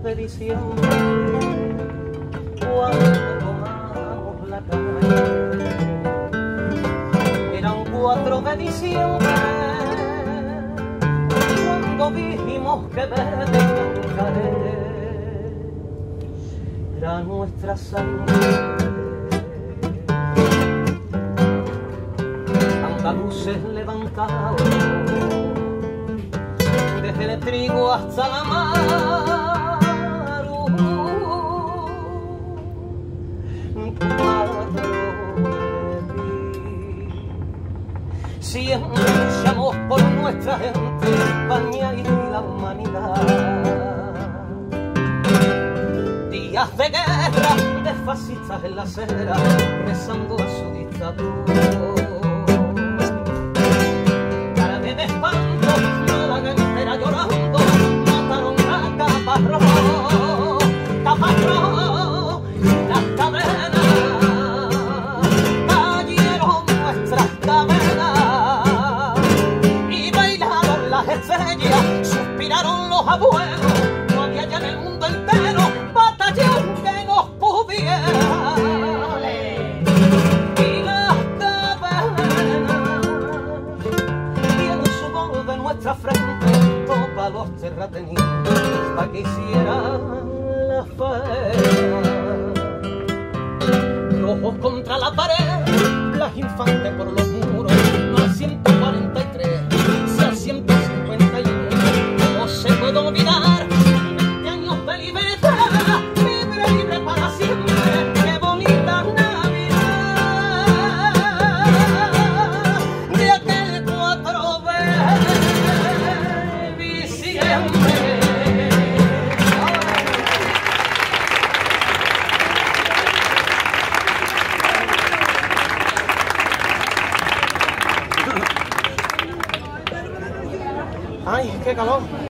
de diciembre, cuando tomamos la calle. Eran 4 de diciembre, cuando dijimos que verde era nuestra sangre. Andaluces levantados desde el trigo hasta la mar, 4 de abril. Siempre luchamos por nuestra gente, España y la humanidad. Días de guerra, de fascistas en la acera, rezando a su dictadura. Caparrós, las cadenas, cayeron nuestras cadenas y bailaron las estrellas, suspiraron los abuelos, no había ya en el mundo entero batallón que nos pudiera. Y las cadenas y en su voz de nuestra frente topa los terratenientes pa' que hicieran la feria. Rojos contra la pared, las infantes por los muros, no al 143, si al 151. ¿Cómo se puede olvidar 20 años de libertad? Libre, libre para siempre, qué bonita Navidad de aquel 4 de diciembre. ¡Ay, qué calor!